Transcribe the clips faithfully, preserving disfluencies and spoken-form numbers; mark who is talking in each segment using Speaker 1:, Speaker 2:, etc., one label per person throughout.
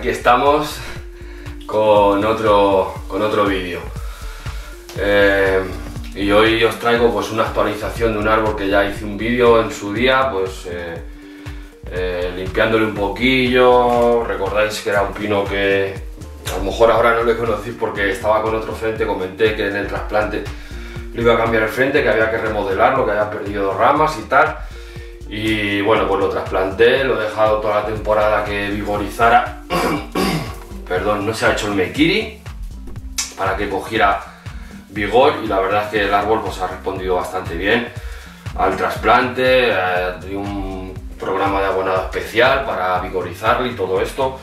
Speaker 1: aquí estamos con otro, con otro vídeo. Eh, y hoy os traigo pues una actualización de un árbol que ya hice un vídeo en su día, pues eh, eh, limpiándole un poquillo. Recordáis que era un pino que a lo mejor ahora no lo conocéis porque estaba con otro frente. Comenté que en el trasplante le iba a cambiar el frente, que había que remodelarlo, que había perdido ramas y tal. Y bueno, pues lo trasplanté, lo he dejado toda la temporada que vigorizara. Perdón, no se ha hecho el mekiri para que cogiera vigor, y la verdad es que el árbol pues ha respondido bastante bien al trasplante. Eh, di un programa de abonado especial para vigorizarlo y todo esto.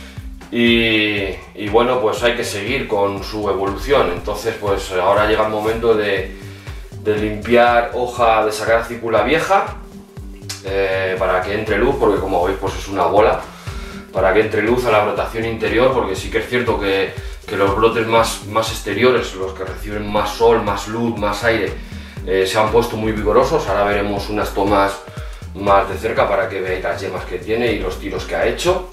Speaker 1: Y, y bueno, pues hay que seguir con su evolución. Entonces pues ahora llega el momento de, de limpiar hoja, de sacar acícula vieja, eh, para que entre luz, porque como veis pues es una bola, para que entre luz a la brotación interior, porque sí que es cierto que, que los brotes más, más exteriores, los que reciben más sol, más luz, más aire, eh, se han puesto muy vigorosos. Ahora veremos unas tomas más de cerca para que veáis las yemas que tiene y los tiros que ha hecho.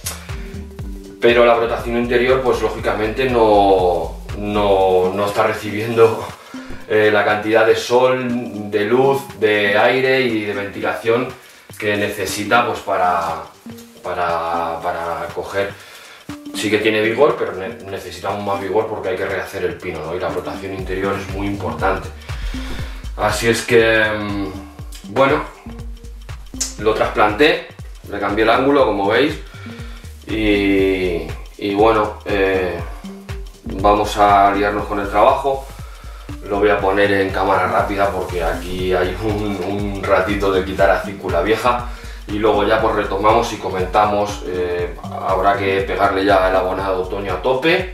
Speaker 1: Pero la brotación interior pues lógicamente no, no, no está recibiendo eh, la cantidad de sol, de luz, de aire y de ventilación que necesita pues para, para, para coger. Sí que tiene vigor, pero ne necesitamos más vigor porque hay que rehacer el pino, ¿no? Y la brotación interior es muy importante. Así es que, bueno, lo trasplanté, le cambié el ángulo, como veis. Y, y bueno, eh, vamos a liarnos con el trabajo. Lo voy a poner en cámara rápida porque aquí hay un, un ratito de quitar acícula vieja, y luego ya pues retomamos y comentamos. Eh, habrá que pegarle ya el abonado otoño a tope.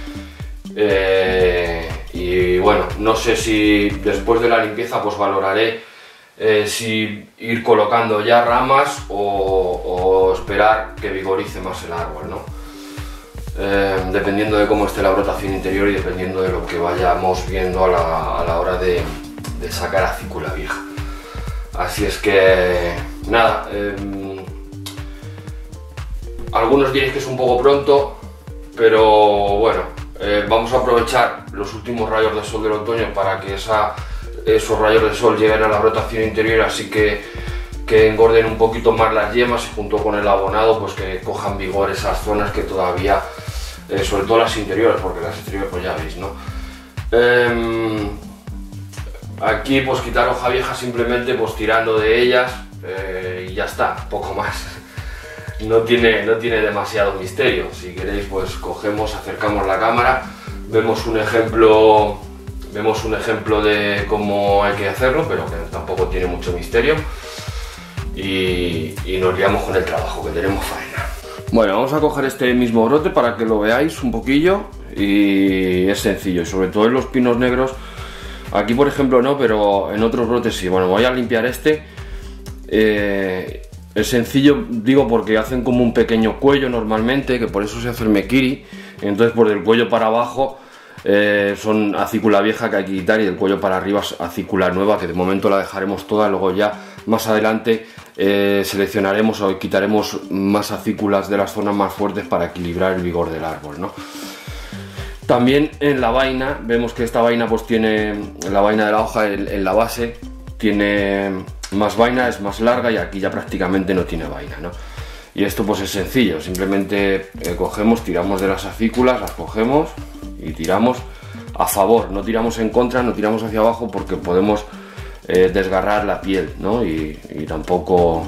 Speaker 1: Eh, y bueno, no sé si después de la limpieza pues valoraré Eh, si ir colocando ya ramas o, o esperar que vigorice más el árbol, ¿no? Eh, dependiendo de cómo esté la brotación interior y dependiendo de lo que vayamos viendo a la, a la hora de, de sacar acícula vieja. Así es que nada, eh, algunos diréis que es un poco pronto, pero bueno, eh, vamos a aprovechar los últimos rayos de sol del otoño para que esa esos rayos de sol lleguen a la brotación interior, así que, que engorden un poquito más las yemas, y junto con el abonado pues que cojan vigor esas zonas que todavía, eh, sobre todo las interiores, porque las exteriores pues ya veis, ¿no? Eh, aquí pues quitar hoja vieja simplemente pues tirando de ellas, eh, y ya está, poco más. No tiene, no tiene demasiado misterio. Si queréis pues cogemos, acercamos la cámara, vemos un ejemplo Vemos un ejemplo de cómo hay que hacerlo, pero que tampoco tiene mucho misterio, y, y nos liamos con el trabajo, que tenemos faena. Bueno, vamos a coger este mismo brote para que lo veáis un poquillo, y es sencillo, y sobre todo en los pinos negros. Aquí por ejemplo no, pero en otros brotes sí. Bueno, voy a limpiar este. Eh, es sencillo, digo, porque hacen como un pequeño cuello normalmente, que por eso se hace el mekiri. Entonces por del cuello para abajo Eh, son acícula vieja que hay que quitar, y del cuello para arriba es acícula nueva, que de momento la dejaremos toda. Luego ya más adelante eh, seleccionaremos o quitaremos más acículas de las zonas más fuertes para equilibrar el vigor del árbol, ¿no? También en la vaina, vemos que esta vaina pues tiene, la vaina de la hoja en, en la base tiene más vaina, es más larga, y aquí ya prácticamente no tiene vaina, ¿no? Y esto pues es sencillo, simplemente eh, cogemos, tiramos de las acículas, las cogemos y tiramos a favor, no tiramos en contra, no tiramos hacia abajo, porque podemos eh, desgarrar la piel, ¿no? Y, y tampoco...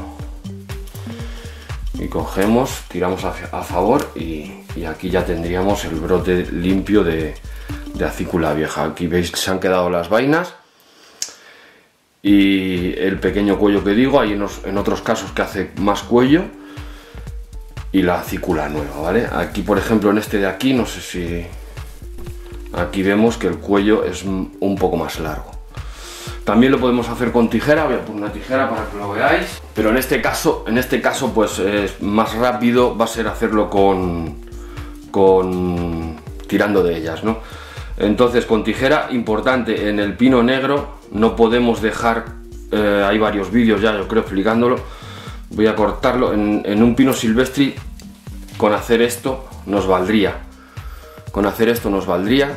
Speaker 1: Y cogemos, tiramos hacia, a favor, y, y aquí ya tendríamos el brote limpio de, de acícula vieja. Aquí veis que se han quedado las vainas y el pequeño cuello que digo. Hay en, los, en otros casos que hace más cuello, y la acícula nueva, ¿vale? Aquí por ejemplo en este de aquí, no sé si... Aquí vemos que el cuello es un poco más largo. También lo podemos hacer con tijera. Voy a poner una tijera para que lo veáis. Pero en este caso, en este caso pues es más rápido, va a ser hacerlo con, con tirando de ellas, ¿no? Entonces con tijera, importante, en el pino negro no podemos dejar, eh, hay varios vídeos ya yo creo explicándolo. Voy a cortarlo. En, en un pino silvestre con hacer esto nos valdría. Con hacer esto nos valdría.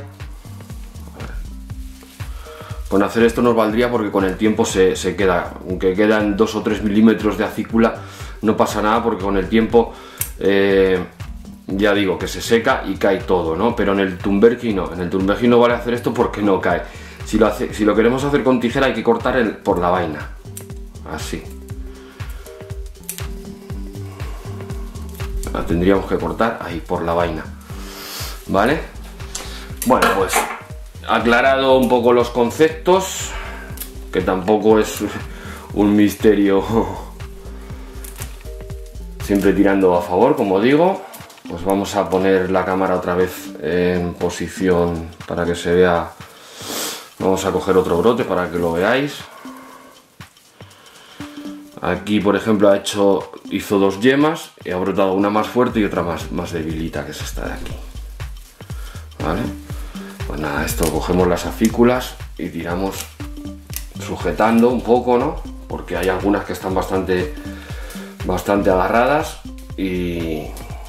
Speaker 1: Con hacer esto nos valdría porque con el tiempo se, se queda, aunque quedan dos o tres milímetros de acícula, no pasa nada porque con el tiempo, eh, ya digo, que se seca y cae todo, ¿no? Pero en el Thunbergy no, en el Thunbergy no vale hacer esto porque no cae. Si lo, hace, si lo queremos hacer con tijera hay que cortar el, por la vaina, así. La tendríamos que cortar ahí, por la vaina, ¿vale? Bueno, pues aclarado un poco los conceptos, que tampoco es un misterio, siempre tirando a favor, como digo, pues vamos a poner la cámara otra vez en posición para que se vea. Vamos a coger otro brote para que lo veáis. Aquí, por ejemplo, ha hecho, hizo dos yemas y ha brotado una más fuerte y otra más, más debilita, que es esta de aquí, ¿vale? Pues nada, esto cogemos las acículas y tiramos sujetando un poco, ¿no? Porque hay algunas que están bastante, bastante agarradas y...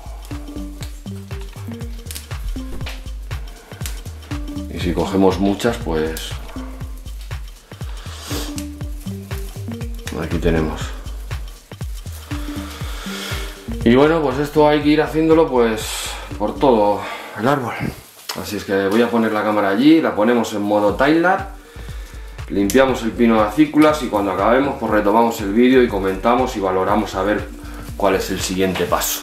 Speaker 1: y si cogemos muchas, pues... aquí tenemos. Y bueno, pues esto hay que ir haciéndolo pues por todo el árbol. Así es que voy a poner la cámara allí, la ponemos en modo timelapse, limpiamos el pino de acículas y cuando acabemos pues retomamos el vídeo y comentamos y valoramos a ver cuál es el siguiente paso.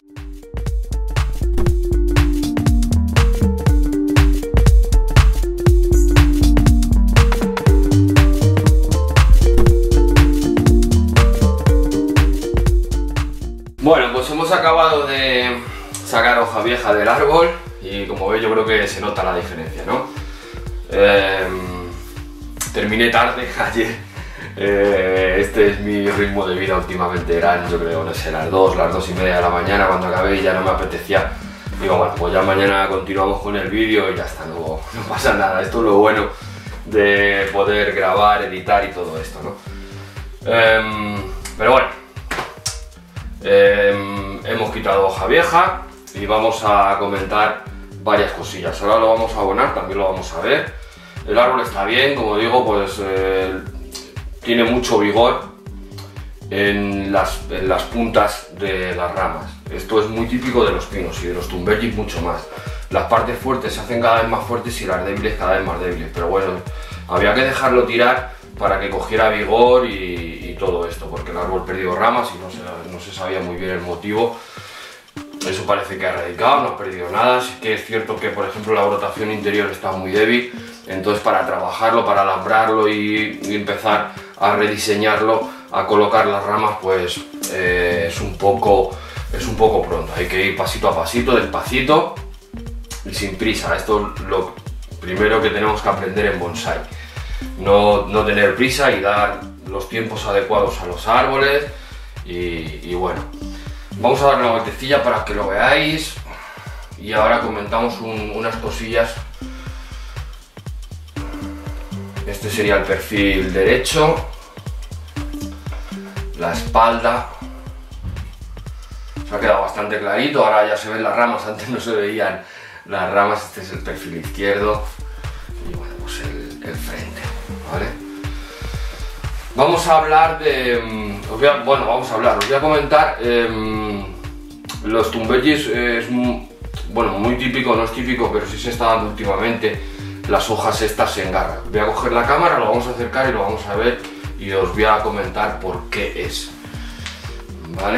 Speaker 1: Bueno, pues hemos acabado de sacar hoja vieja del árbol y como veis yo creo que se nota la diferencia, ¿no? Eh, terminé tarde ayer, eh, este es mi ritmo de vida últimamente, eran yo creo, no sé, las dos, las dos y media de la mañana cuando acabé y ya no me apetecía. Digo, bueno, pues ya mañana continuamos con el vídeo y ya está, no, no pasa nada, esto es lo bueno de poder grabar, editar y todo esto, ¿no? Eh, pero bueno. Eh, hemos quitado hoja vieja y vamos a comentar varias cosillas. Ahora lo vamos a abonar, también lo vamos a ver. El árbol está bien, como digo, pues eh, tiene mucho vigor en las, en las puntas de las ramas. Esto es muy típico de los pinos y de los Thunbergy mucho más. Las partes fuertes se hacen cada vez más fuertes y las débiles cada vez más débiles, pero bueno, había que dejarlo tirar para que cogiera vigor y, y todo esto, porque el árbol perdió ramas y no se, no se sabía muy bien el motivo. Eso parece que ha radicado, no ha perdido nada. Sí que es cierto que, por ejemplo, la brotación interior está muy débil, entonces para trabajarlo, para alambrarlo y, y empezar a rediseñarlo, a colocar las ramas, pues eh, es, un poco, es un poco pronto. Hay que ir pasito a pasito, despacito y sin prisa. Esto es lo primero que tenemos que aprender en bonsái. No, no tener prisa y dar los tiempos adecuados a los árboles y, y bueno, vamos a dar una vueltecilla para que lo veáis y ahora comentamos un, unas cosillas. Este sería el perfil derecho, la espalda, se ha quedado bastante clarito, ahora ya se ven las ramas, antes no se veían las ramas. Este es el perfil izquierdo y bueno, pues el, el frente, ¿vale? Vamos a hablar de... Os voy a, bueno, vamos a hablar, os voy a comentar eh, los Thunbergy. Es muy, bueno, muy típico, no es típico, pero sí se está dando últimamente. Las hojas estas se engarran. Voy a coger la cámara, lo vamos a acercar y lo vamos a ver y os voy a comentar por qué es, ¿vale?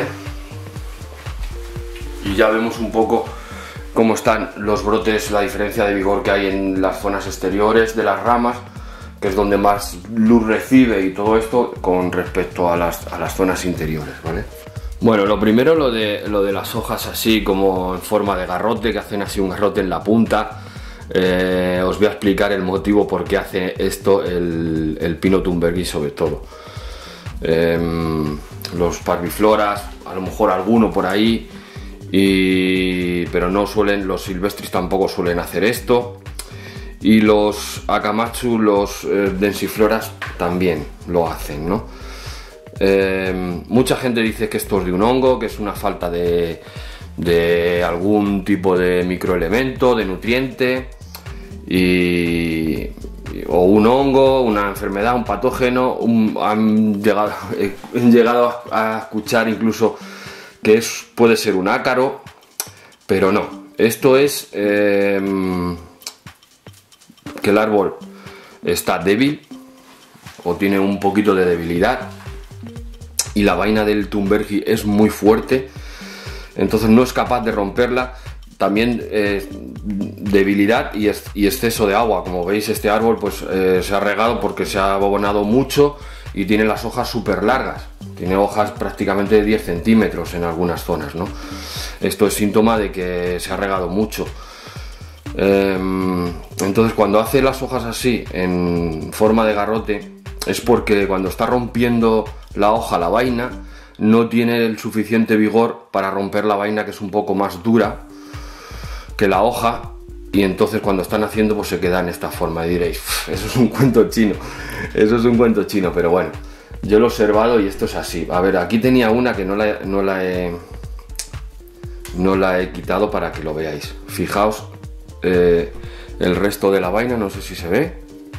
Speaker 1: Y ya vemos un poco cómo están los brotes, la diferencia de vigor que hay en las zonas exteriores de las ramas, que es donde más luz recibe y todo esto con respecto a las, a las zonas interiores, ¿vale? Bueno, lo primero lo de, lo de las hojas así como en forma de garrote, que hacen así un garrote en la punta. Eh, os voy a explicar el motivo por qué hace esto el, el pino Thunbergy sobre todo. Eh, los parvifloras, a lo mejor alguno por ahí, y, pero no suelen, los silvestris tampoco suelen hacer esto. Y los Akamatsu, los eh, densifloras también lo hacen, ¿no? Eh, mucha gente dice que esto es de un hongo, que es una falta de, de algún tipo de microelemento, de nutriente, y, o un hongo, una enfermedad, un patógeno. Un, han llegado, he llegado a escuchar incluso que es, puede ser un ácaro, pero no. Esto es eh, que el árbol está débil o tiene un poquito de debilidad, y la vaina del Thunbergi es muy fuerte, entonces no es capaz de romperla. También eh, debilidad y, es, y exceso de agua. Como veis, este árbol pues eh, se ha regado porque se ha abonado mucho y tiene las hojas súper largas, tiene hojas prácticamente de diez centímetros en algunas zonas, ¿no? Esto es síntoma de que se ha regado mucho. Eh, entonces, cuando hace las hojas así en forma de garrote, es porque cuando está rompiendo la hoja, la vaina, no tiene el suficiente vigor para romper la vaina, que es un poco más dura que la hoja, y entonces cuando están haciendo pues se queda en esta forma. Y diréis, eso es un cuento chino, eso es un cuento chino, pero bueno, yo lo he observado y esto es así. A ver, aquí tenía una que no la, no la he no la he quitado para que lo veáis. Fijaos eh, el resto de la vaina, no sé si se ve.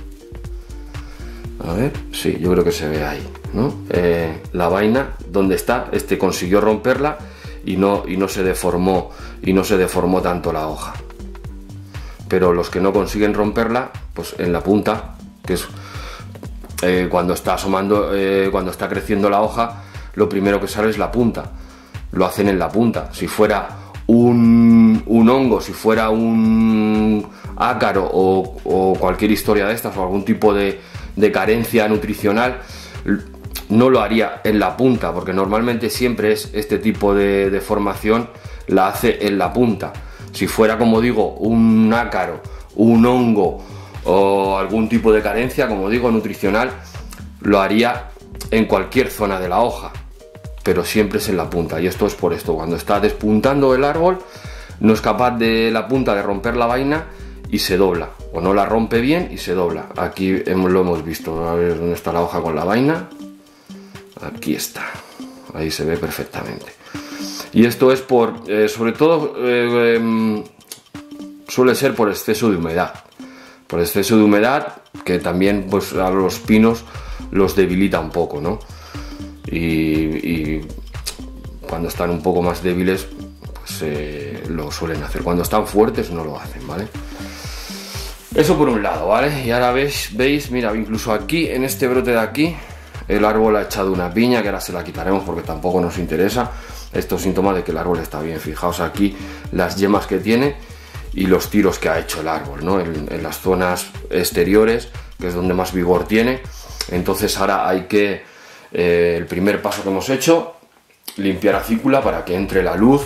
Speaker 1: A ver, sí, yo creo que se ve ahí, ¿no? Eh, la vaina, donde está, este consiguió romperla y no, y no se deformó, y no se deformó tanto la hoja. Pero los que no consiguen romperla, pues en la punta, que es eh, cuando está asomando, eh, cuando está creciendo la hoja, lo primero que sale es la punta. Lo hacen en la punta. Si fuera un, un hongo, si fuera un ácaro o, o cualquier historia de estas, o algún tipo de, de carencia nutricional, no lo haría en la punta, porque normalmente siempre es este tipo de, de formación la hace en la punta. Si fuera, como digo, un ácaro, un hongo o algún tipo de carencia, como digo, nutricional, lo haría en cualquier zona de la hoja, pero siempre es en la punta. Y esto es por esto: cuando está despuntando el árbol, no es capaz de la punta de romper la vaina y se dobla, o no la rompe bien y se dobla. Aquí hemos, lo hemos visto. A ver dónde está la hoja con la vaina. Aquí está, ahí se ve perfectamente. Y esto es por, eh, sobre todo, eh, eh, suele ser por exceso de humedad. Por exceso de humedad, que también pues a los pinos los debilita un poco, ¿no? Y, y cuando están un poco más débiles, pues eh, lo suelen hacer. Cuando están fuertes no lo hacen, ¿vale? Eso por un lado, ¿vale? Y ahora veis, veis, mira, incluso aquí, en este brote de aquí, el árbol ha echado una piña, que ahora se la quitaremos porque tampoco nos interesa. Esto es síntoma de que el árbol está bien. Fijaos aquí las yemas que tiene y los tiros que ha hecho el árbol, ¿no? En, en las zonas exteriores, que es donde más vigor tiene. Entonces ahora hay que, eh, el primer paso que hemos hecho, limpiar acícula para que entre la luz.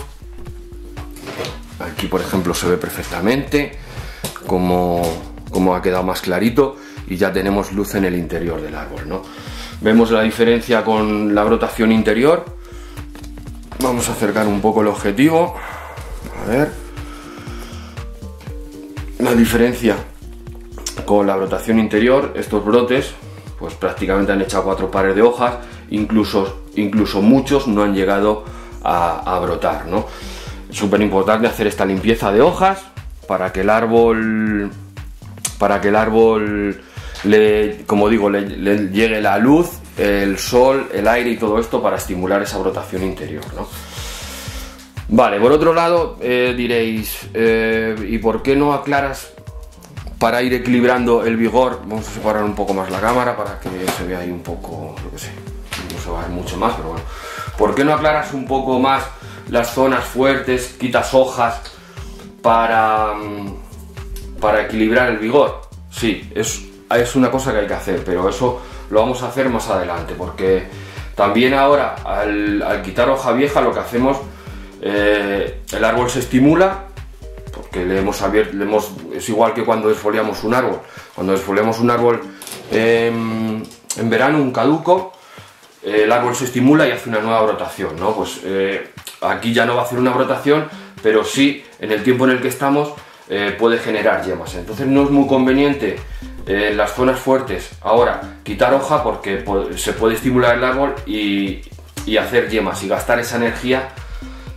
Speaker 1: Aquí, por ejemplo, se ve perfectamente como, como ha quedado más clarito, y ya tenemos luz en el interior del árbol, ¿no? Vemos la diferencia con la brotación interior. Vamos a acercar un poco el objetivo. A ver. La diferencia con la brotación interior, estos brotes, pues prácticamente han echado cuatro pares de hojas, incluso, incluso muchos no han llegado a, a brotar, ¿no? Es súper importante hacer esta limpieza de hojas para que el árbol, para que el árbol le, como digo, le, le llegue la luz, el sol, el aire y todo esto para estimular esa brotación interior, ¿no? Vale, por otro lado, eh, diréis, eh, ¿y por qué no aclaras para ir equilibrando el vigor? Vamos a separar un poco más la cámara para que se vea ahí un poco, lo que sé, no se va a ver mucho más, pero bueno. ¿Por qué no aclaras un poco más las zonas fuertes, quitas hojas para, para equilibrar el vigor? Sí, es, es una cosa que hay que hacer, pero eso lo vamos a hacer más adelante, porque también ahora al, al quitar hoja vieja lo que hacemos, eh, el árbol se estimula, porque le hemos abierto, le hemos, es igual que cuando desfoliamos un árbol. Cuando desfoliamos un árbol eh, en verano, un caduco, eh, el árbol se estimula y hace una nueva brotación, ¿no? Pues eh, aquí ya no va a hacer una brotación, pero sí, en el tiempo en el que estamos, eh, puede generar yemas. Entonces no es muy conveniente eh, en las zonas fuertes ahora quitar hoja, porque se puede estimular el árbol y, y hacer yemas y gastar esa energía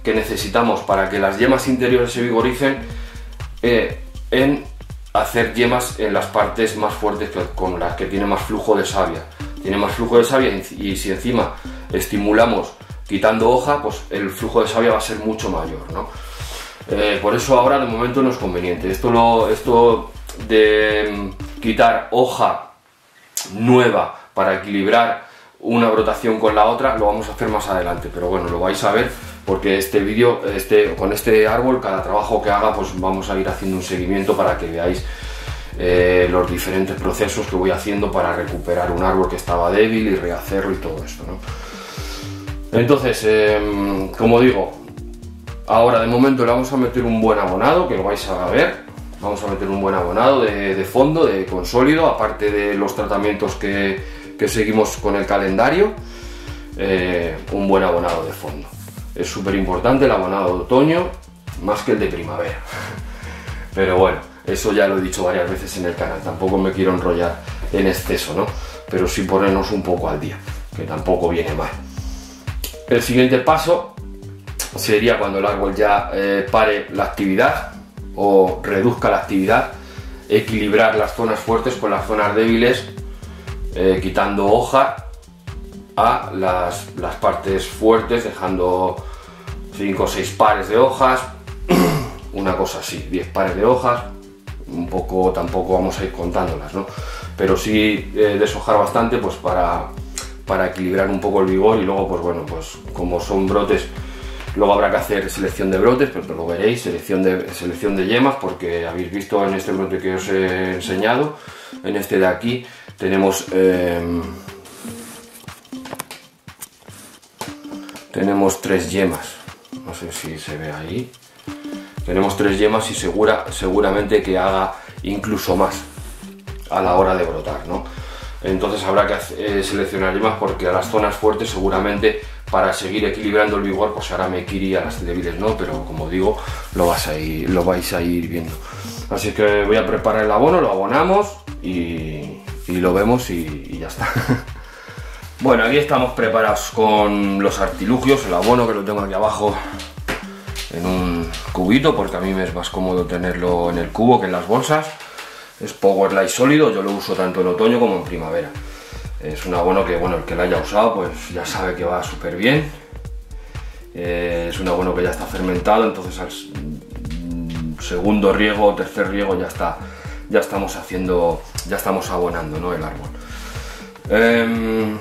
Speaker 1: que necesitamos para que las yemas interiores se vigoricen eh, en hacer yemas en las partes más fuertes, que, con las que tiene más flujo de savia. Tiene más flujo de savia y, y si encima estimulamos quitando hoja, pues el flujo de savia va a ser mucho mayor, ¿no? Eh, por eso ahora de momento no es conveniente. Esto, lo, esto de quitar hoja nueva para equilibrar una brotación con la otra lo vamos a hacer más adelante, pero bueno, lo vais a ver porque este vídeo, este, con este árbol, cada trabajo que haga, pues vamos a ir haciendo un seguimiento para que veáis eh, los diferentes procesos que voy haciendo para recuperar un árbol que estaba débil y rehacerlo y todo esto, ¿no? Entonces, eh, como digo, ahora de momento le vamos a meter un buen abonado, que lo vais a ver. Vamos a meter un buen abonado de, de fondo, de consólido, aparte de los tratamientos que, que seguimos con el calendario, eh, un buen abonado de fondo. Es súper importante el abonado de otoño, más que el de primavera. Pero bueno, eso ya lo he dicho varias veces en el canal, tampoco me quiero enrollar en exceso, ¿no? Pero sí ponernos un poco al día, que tampoco viene mal. El siguiente paso sería cuando el árbol ya eh, pare la actividad o reduzca la actividad, equilibrar las zonas fuertes con las zonas débiles, eh, quitando hoja a las, las partes fuertes, dejando cinco o seis pares de hojas, una cosa así, diez pares de hojas, un poco, tampoco vamos a ir contándolas, ¿no? Pero sí eh, deshojar bastante, pues para, para equilibrar un poco el vigor. Y luego, pues bueno, pues como son brotes, luego habrá que hacer selección de brotes, pero lo veréis, selección de, selección de yemas, porque habéis visto en este brote que os he enseñado, en este de aquí, tenemos, eh, tenemos tres yemas, no sé si se ve ahí, tenemos tres yemas y segura, seguramente que haga incluso más a la hora de brotar, ¿no? Entonces habrá que eh, seleccionar yemas, porque a las zonas fuertes seguramente, para seguir equilibrando el vigor, pues ahora me iría a las débiles, ¿no? Pero como digo, lo, vas a ir, lo vais a ir viendo. Así que voy a preparar el abono, lo abonamos y, y lo vemos y, y ya está. Bueno, aquí estamos preparados con los artilugios, el abono, que lo tengo aquí abajo en un cubito, porque a mí me es más cómodo tenerlo en el cubo que en las bolsas. Es Powerlite sólido, yo lo uso tanto en otoño como en primavera. Es un abono que, bueno, el que lo haya usado pues ya sabe que va súper bien. Eh, es un abono que ya está fermentado, entonces al segundo riego o tercer riego ya está, ya estamos haciendo, ya estamos abonando, ¿no?, el árbol. Eh,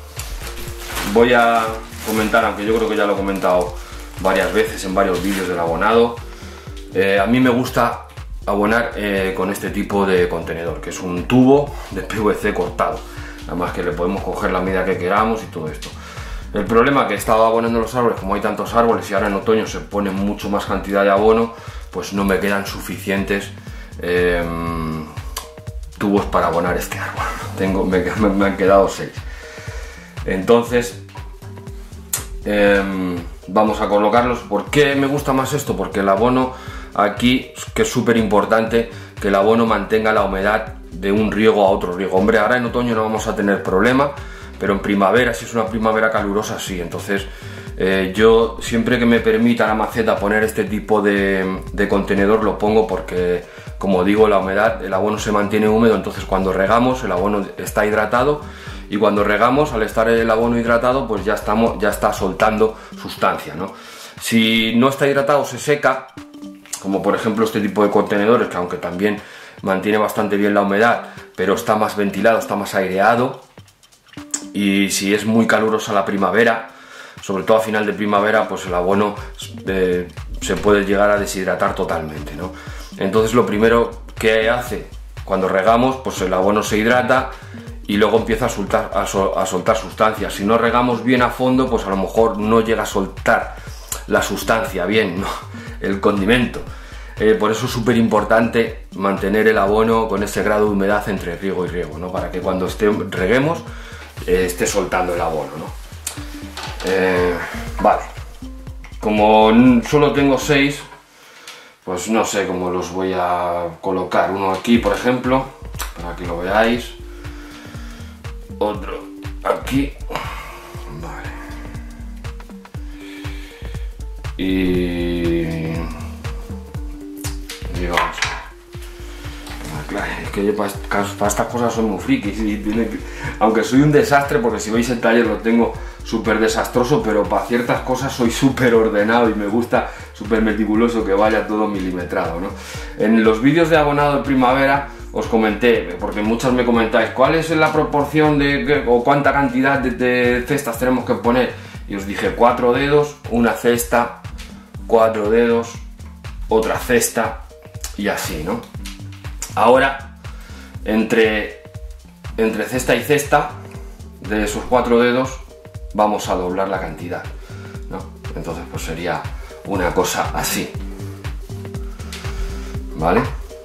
Speaker 1: voy a comentar, aunque yo creo que ya lo he comentado varias veces en varios vídeos del abonado. Eh, a mí me gusta abonar eh, con este tipo de contenedor, que es un tubo de P V C cortado. Nada más que le podemos coger la medida que queramos y todo esto. El problema que he estado abonando los árboles, como hay tantos árboles y ahora en otoño se pone mucho más cantidad de abono, pues no me quedan suficientes eh, tubos para abonar este árbol. Tengo, me, me han quedado seis. Entonces eh, vamos a colocarlos. ¿Por qué me gusta más esto? Porque el abono aquí, que es súper importante, que el abono mantenga la humedad de un riego a otro riego. Hombre, ahora en otoño no vamos a tener problema, pero en primavera, si es una primavera calurosa, sí. Entonces eh, yo siempre que me permita la maceta poner este tipo de, de contenedor lo pongo, porque como digo, la humedad, el abono se mantiene húmedo, entonces cuando regamos el abono está hidratado, y cuando regamos, al estar el abono hidratado, pues ya, estamos, ya está soltando sustancia, ¿no? Si no está hidratado, se seca, como por ejemplo este tipo de contenedores, que aunque también mantiene bastante bien la humedad, pero está más ventilado, está más aireado. Y si es muy calurosa la primavera, sobre todo a final de primavera, pues el abono eh, se puede llegar a deshidratar totalmente, ¿no? Entonces lo primero que hace cuando regamos, pues el abono se hidrata y luego empieza a soltar, a, sol, a soltar sustancias. Si no regamos bien a fondo, pues a lo mejor no llega a soltar la sustancia bien, ¿no?, el condimento. Eh, por eso es súper importante mantener el abono con ese grado de humedad entre riego y riego, ¿no?, para que cuando esté, reguemos eh, esté soltando el abono, ¿no? Eh, vale, como solo tengo seis, pues no sé cómo los voy a colocar. Uno aquí, por ejemplo, para que lo veáis, otro aquí, vale, y... y vamos. Es que yo para, para estas cosas soy muy friki, y tiene que, aunque soy un desastre, porque si veis el taller lo tengo súper desastroso, pero para ciertas cosas soy súper ordenado y me gusta súper meticuloso que vaya todo milimetrado, ¿no? En los vídeos de abonado de primavera os comenté, porque muchos me comentáis cuál es la proporción de o cuánta cantidad de, de cestas tenemos que poner, y os dije cuatro dedos, una cesta, cuatro dedos, otra cesta y así, ¿no? Ahora, entre, entre cesta y cesta, de esos cuatro dedos, vamos a doblar la cantidad, ¿no? Entonces, pues sería una cosa así, ¿vale?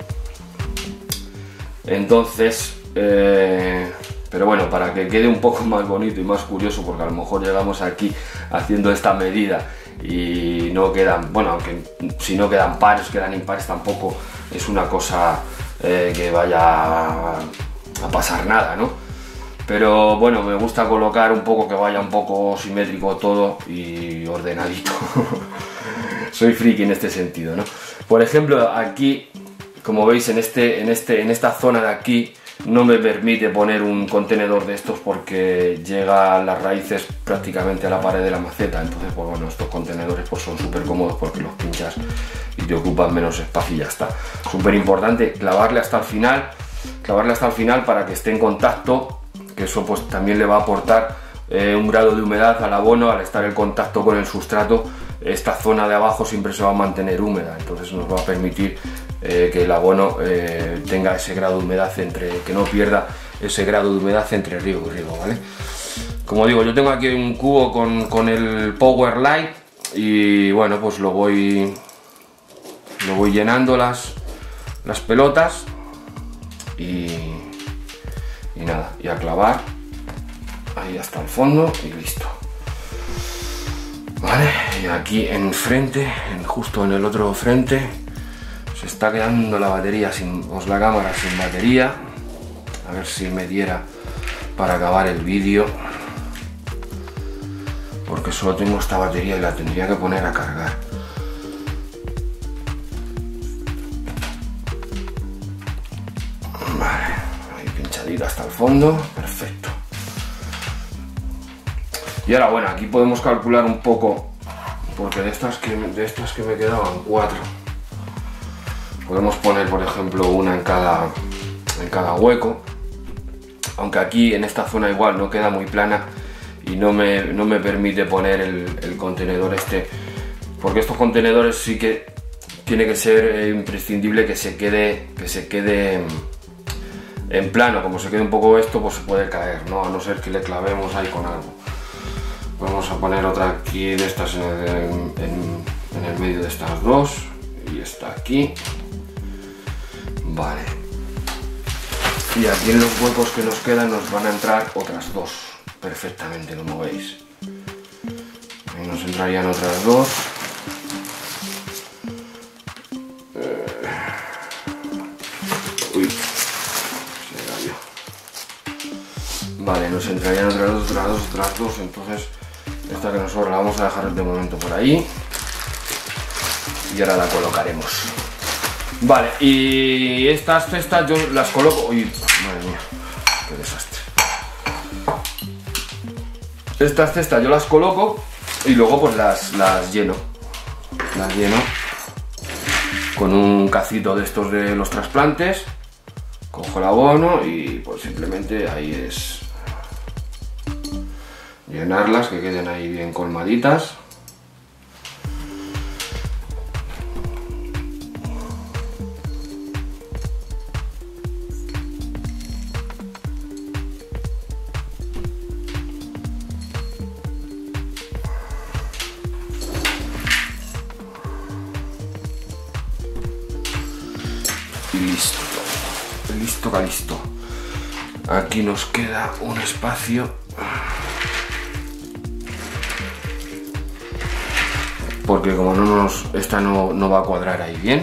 Speaker 1: Entonces, eh, pero bueno, para que quede un poco más bonito y más curioso, porque a lo mejor llegamos aquí haciendo esta medida y no quedan, bueno, aunque si no quedan pares, quedan impares, tampoco es una cosa eh, que vaya a, a pasar nada, ¿no? Pero bueno, me gusta colocar un poco, que vaya un poco simétrico todo y ordenadito. Soy friki en este sentido, ¿no? Por ejemplo, aquí, como veis, en, este, en, este, en esta zona de aquí no me permite poner un contenedor de estos porque llega las raíces prácticamente a la pared de la maceta. Entonces, pues bueno, estos contenedores pues son súper cómodos porque los pinchas y te ocupan menos espacio y ya está. Súper importante clavarle hasta el final, clavarle hasta el final para que esté en contacto, que eso pues también le va a aportar eh, un grado de humedad al abono. Al estar en contacto con el sustrato, esta zona de abajo siempre se va a mantener húmeda, entonces nos va a permitir eh, que el abono eh, tenga ese grado de humedad, entre que no pierda ese grado de humedad entre riego y riego, ¿vale? Como digo, yo tengo aquí un cubo con, con el Power Light y bueno, pues lo voy lo voy llenando las, las pelotas y, y nada, y a clavar ahí hasta el fondo y listo. Vale, y aquí enfrente, en, justo en el otro frente, se está quedando la batería sin, os la cámara sin batería. A ver si me diera para acabar el vídeo, porque solo tengo esta batería y la tendría que poner a cargar. Vale, ahí pinchadita hasta el fondo, perfecto. Y ahora, bueno, aquí podemos calcular un poco, porque de estas que, de estas que me quedaban cuatro, podemos poner, por ejemplo, una en cada, en cada hueco, aunque aquí en esta zona igual no queda muy plana y no me, no me permite poner el, el contenedor este, porque estos contenedores sí que tiene que ser eh, imprescindible que se quede, que se quede en, en plano. Como se quede un poco esto, pues se puede caer, ¿no? A no ser que le clavemos ahí con algo. Vamos a poner otra aquí de estas en el, en, en el medio de estas dos, y esta aquí. Vale. Y aquí en los huecos que nos quedan nos van a entrar otras dos perfectamente, como veis. Ahí nos entrarían otras dos. Eh... Uy, se cayó. Vale, nos entrarían otras dos, otras dos, otras dos, entonces esta que nos sobra la vamos a dejar de momento por ahí y ahora la colocaremos. Vale, y estas cestas yo las coloco... Uy, madre mía, qué desastre. Estas cestas yo las coloco y luego pues las, las lleno. Las lleno con un cacito de estos de los trasplantes. Cojo el abono y pues simplemente ahí es llenarlas, que queden ahí bien colmaditas. Y listo, listo, listo. Aquí nos queda un espacio, porque como no nos, esta no, no va a cuadrar ahí bien,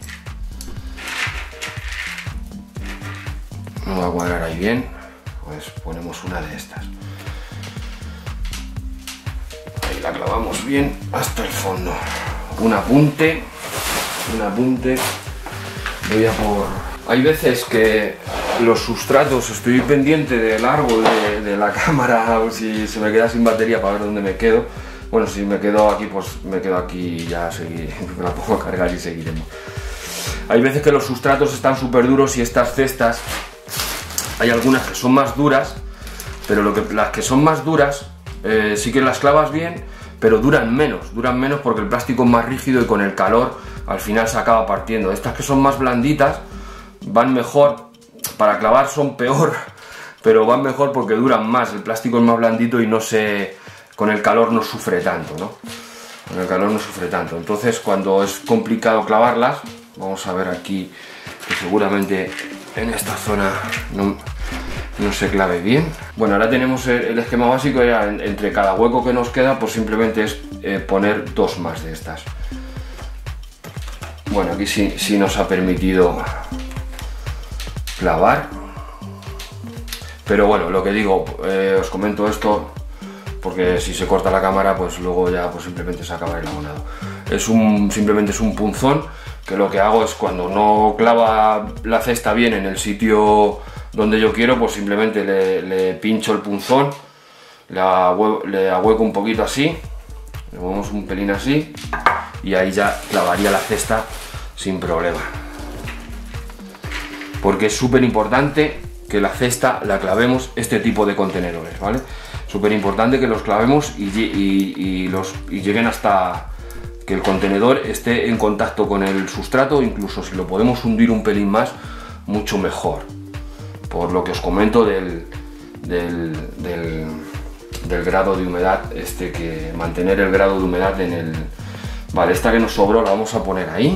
Speaker 1: no va a cuadrar ahí bien, pues ponemos una de estas. Ahí la clavamos bien hasta el fondo. Un apunte, un apunte. Voy a por... Hay veces que los sustratos, estoy pendiente del árbol de, de la cámara, o si se me queda sin batería para ver dónde me quedo. Bueno, si me quedo aquí, pues me quedo aquí y ya seguiré, me la pongo a cargar y seguiremos. Hay veces que los sustratos están súper duros y estas cestas, hay algunas que son más duras, pero lo que, las que son más duras, eh, sí que las clavas bien, pero duran menos, duran menos porque el plástico es más rígido y con el calor al final se acaba partiendo. Estas que son más blanditas van mejor, para clavar son peor, pero van mejor porque duran más, el plástico es más blandito y no se, con el calor no sufre tanto, ¿no? Con el calor no sufre tanto. Entonces cuando es complicado clavarlas, vamos a ver aquí que seguramente en esta zona no, no se clave bien. Bueno, ahora tenemos el, el esquema básico, ya en, entre cada hueco que nos queda pues simplemente es eh, poner dos más de estas. Bueno, aquí sí, sí nos ha permitido clavar, pero bueno, lo que digo, eh, os comento esto porque si se corta la cámara pues luego ya pues simplemente se acaba el abonado. Es un, simplemente es un punzón que lo que hago es cuando no clava la cesta bien en el sitio donde yo quiero, pues simplemente le, le pincho el punzón, le, ahue, le ahueco un poquito así, le movemos un pelín así y ahí ya clavaría la cesta sin problema. Porque es súper importante que la cesta la clavemos, este tipo de contenedores, ¿vale? Súper importante que los clavemos y, y, y, los, y lleguen hasta que el contenedor esté en contacto con el sustrato, incluso si lo podemos hundir un pelín más, mucho mejor. Por lo que os comento del, del, del, del grado de humedad, este que mantener el grado de humedad en el... Vale, esta que nos sobró la vamos a poner ahí.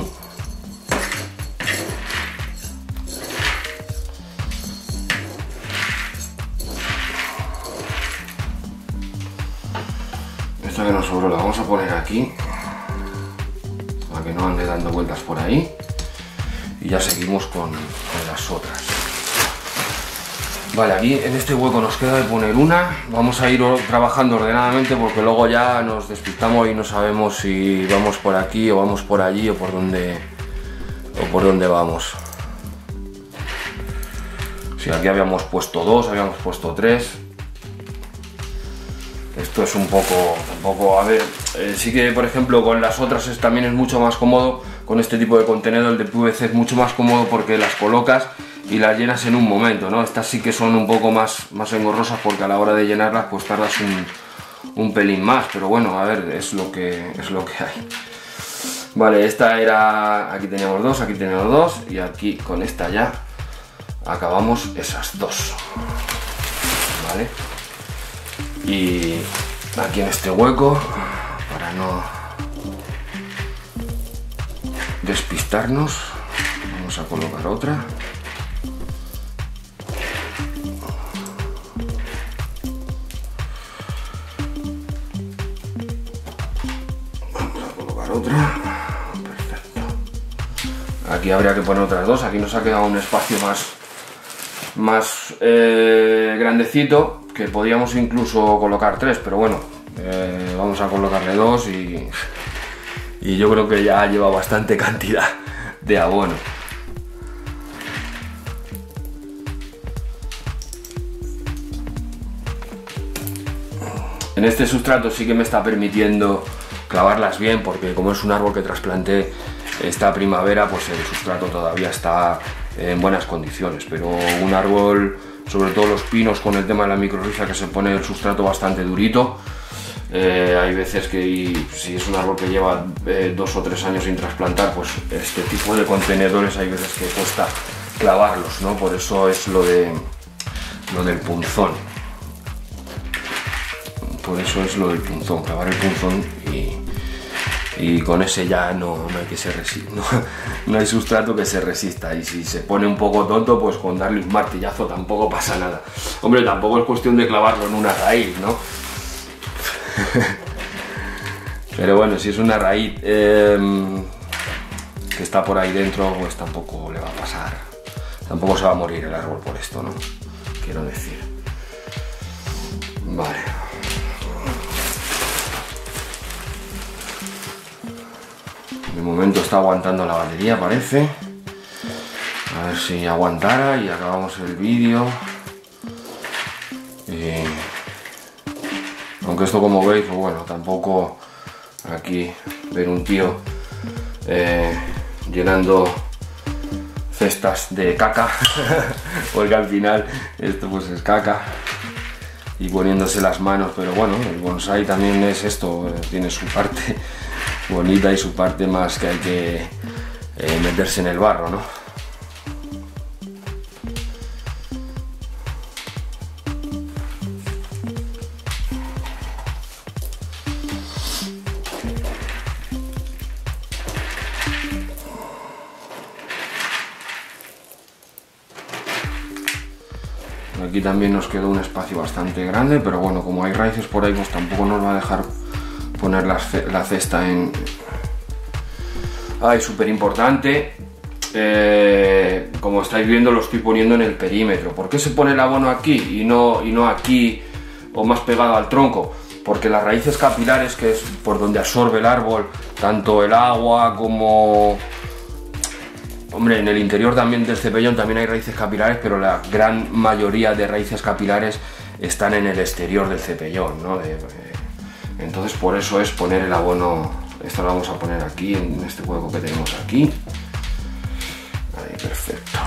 Speaker 1: Esta que nos sobró la vamos a poner aquí, para que no ande dando vueltas por ahí, y ya seguimos con, con las otras. Vale, aquí en este hueco nos queda de poner una, vamos a ir trabajando ordenadamente porque luego ya nos despistamos y no sabemos si vamos por aquí o vamos por allí o por dónde, o por dónde vamos. Si aquí habíamos puesto dos, habíamos puesto tres. Esto es un poco, un poco a ver, eh, sí que por ejemplo con las otras es, también es mucho más cómodo, con este tipo de contenedor, el de P V C es mucho más cómodo porque las colocas y las llenas en un momento, ¿no? Estas sí que son un poco más, más engorrosas porque a la hora de llenarlas pues tardas un, un pelín más, pero bueno, a ver, es lo que, es lo que hay. Vale, esta era, aquí teníamos dos, aquí teníamos dos y aquí con esta ya acabamos esas dos, ¿vale? Y aquí en este hueco, para no despistarnos, vamos a colocar otra. Vamos a colocar otra. Perfecto. Aquí habría que poner otras dos. Aquí nos ha quedado un espacio más, más eh, grandecito, que podíamos incluso colocar tres, pero bueno, eh, vamos a colocarle dos y, y yo creo que ya lleva bastante cantidad de abono. En este sustrato sí que me está permitiendo clavarlas bien porque como es un árbol que trasplanté esta primavera, pues el sustrato todavía está en buenas condiciones, pero un árbol, sobre todo los pinos, con el tema de la microrriza, que se pone el sustrato bastante durito, eh, hay veces que y, si es un árbol que lleva eh, dos o tres años sin trasplantar, pues este tipo de contenedores hay veces que cuesta clavarlos, ¿no? Por eso es lo de lo del punzón. Por eso es lo del punzón, clavar el punzón y, y con ese ya no, no hay que se resista, no, no hay sustrato que se resista, y si se pone un poco tonto, pues con darle un martillazo tampoco pasa nada. Hombre, tampoco es cuestión de clavarlo en una raíz, ¿no? Pero bueno, si es una raíz eh, que está por ahí dentro, pues tampoco le va a pasar, tampoco se va a morir el árbol por esto, ¿no? Quiero decir. Vale. momento está aguantando la batería, parece. A ver si aguantara y acabamos el vídeo. Y... aunque esto, como veis, pues bueno, tampoco aquí ver un tío eh, llenando cestas de caca, porque al final esto pues es caca, y poniéndose las manos. Pero bueno, el bonsái también es esto, tiene su parte bonita y su parte más que hay que eh, meterse en el barro, ¿no? Aquí también nos quedó un espacio bastante grande, pero bueno, como hay raíces por ahí, pues tampoco nos va a dejar poner la, la cesta en... Ay, súper importante, eh, como estáis viendo lo estoy poniendo en el perímetro. ¿Por qué se pone el abono aquí y no, y no aquí o más pegado al tronco? Porque las raíces capilares, que es por donde absorbe el árbol, tanto el agua como... Hombre, en el interior también del cepellón también hay raíces capilares, pero la gran mayoría de raíces capilares están en el exterior del cepellón, ¿no? De, de, entonces por eso es poner el abono. Esto lo vamos a poner aquí, en este hueco que tenemos aquí. Ahí, perfecto.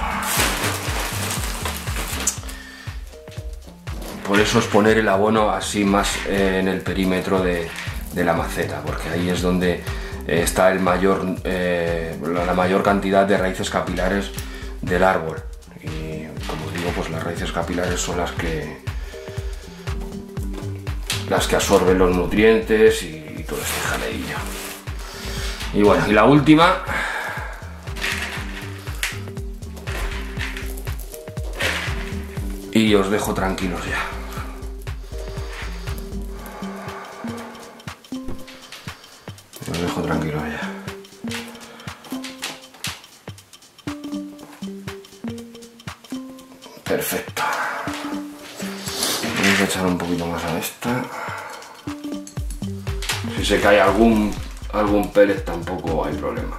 Speaker 1: Por eso es poner el abono así más eh, en el perímetro de, de la maceta, porque ahí es donde está el mayor, eh, la mayor cantidad de raíces capilares del árbol. Y como digo, pues las raíces capilares son las que las que absorben los nutrientes y, y todo este jaleillo. Y bueno, y la última, y os dejo tranquilos ya. Os dejo tranquilo ya. Perfecto. Vamos a echar un poquito más a esta. Si se cae algún algún pellet tampoco hay problema.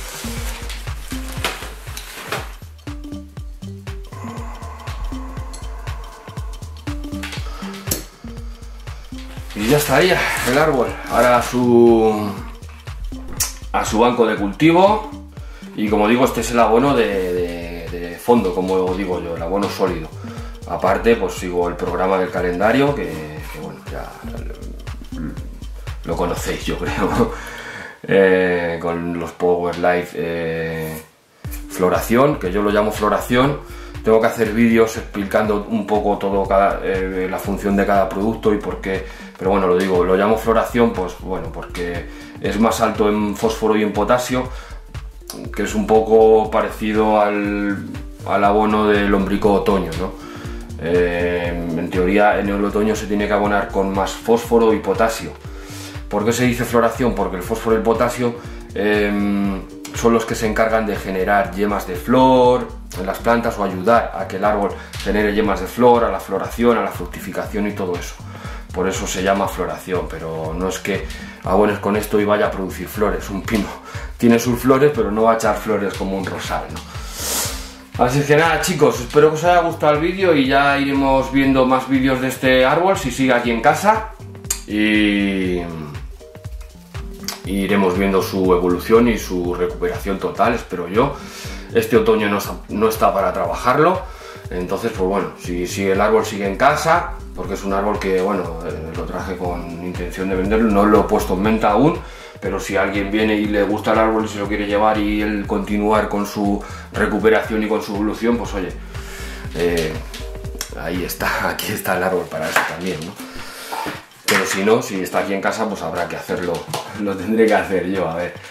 Speaker 1: Y ya estaría el árbol. Ahora a su a su banco de cultivo, y como digo, este es el abono de, de, de fondo, como digo yo, el abono sólido. Aparte, pues sigo el programa del calendario, que, que bueno, ya lo, lo conocéis, yo creo, eh, con los Power Life eh, floración, que yo lo llamo floración. Tengo que hacer vídeos explicando un poco todo cada, eh, la función de cada producto y por qué, pero bueno, lo digo, lo llamo floración, pues bueno, porque es más alto en fósforo y en potasio, que es un poco parecido al, al abono del lombrico otoño, ¿no? Eh, en teoría en el otoño se tiene que abonar con más fósforo y potasio. ¿Por qué se dice floración? Porque el fósforo y el potasio eh, son los que se encargan de generar yemas de flor en las plantas o ayudar a que el árbol genere yemas de flor, a la floración, a la fructificación y todo eso. Por eso se llama floración, pero no es que abones con esto y vaya a producir flores. Un pino tiene sus flores, pero no va a echar flores como un rosal, ¿no? Así que nada, chicos, espero que os haya gustado el vídeo y ya iremos viendo más vídeos de este árbol si sigue aquí en casa, y... y iremos viendo su evolución y su recuperación total, espero yo. Este otoño no está, no está para trabajarlo, entonces pues bueno, si, si el árbol sigue en casa, porque es un árbol que bueno, eh, lo traje con intención de venderlo, no lo he puesto en venta aún, pero si alguien viene y le gusta el árbol y se lo quiere llevar y él continuar con su recuperación y con su evolución, pues oye, eh, ahí está, aquí está el árbol para eso también, ¿no? Pero si no, si está aquí en casa, pues habrá que hacerlo, lo tendré que hacer yo, a ver.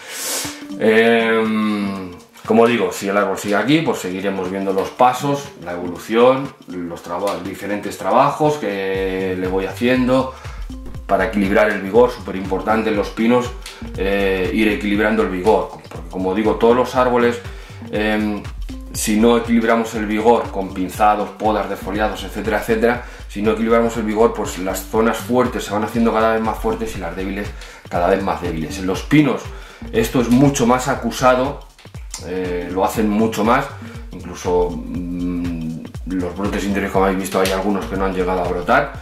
Speaker 1: Eh, como digo, si el árbol sigue aquí, pues seguiremos viendo los pasos, la evolución, los trabajos, diferentes trabajos que le voy haciendo para equilibrar el vigor, súper importante en los pinos, eh, ir equilibrando el vigor, porque como digo, todos los árboles, eh, si no equilibramos el vigor con pinzados, podas, defoliados, etcétera, etcétera, si no equilibramos el vigor, pues las zonas fuertes se van haciendo cada vez más fuertes y las débiles cada vez más débiles. En los pinos Esto es mucho más acusado, eh, lo hacen mucho más, incluso mmm, los brotes interiores, como habéis visto, hay algunos que no han llegado a brotar.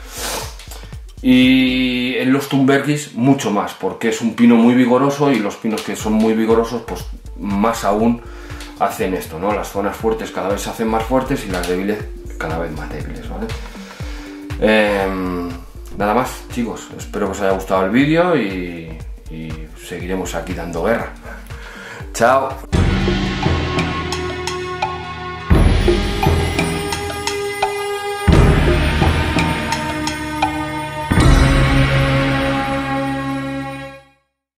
Speaker 1: Y en los Thunbergis mucho más, porque es un pino muy vigoroso y los pinos que son muy vigorosos, pues más aún hacen esto, ¿no? Las zonas fuertes cada vez se hacen más fuertes y las débiles cada vez más débiles, ¿vale? Eh, nada más, chicos, espero que os haya gustado el vídeo y, y seguiremos aquí dando guerra. Chao.